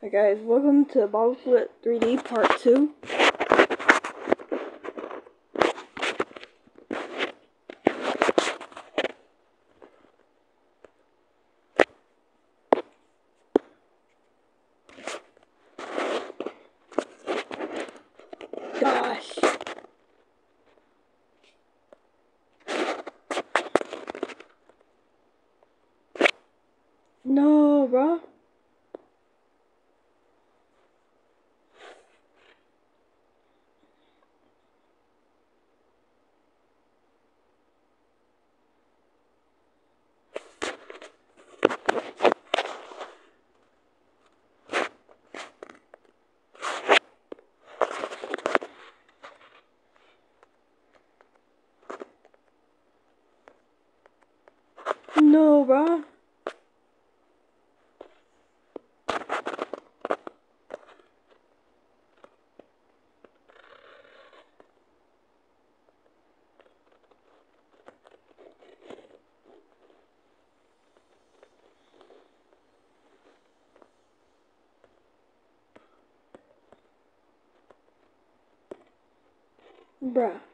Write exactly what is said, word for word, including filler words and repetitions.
Hi guys, welcome to Bottle Flip three D Part two. Gosh. No, bro. No, bro. Bruh.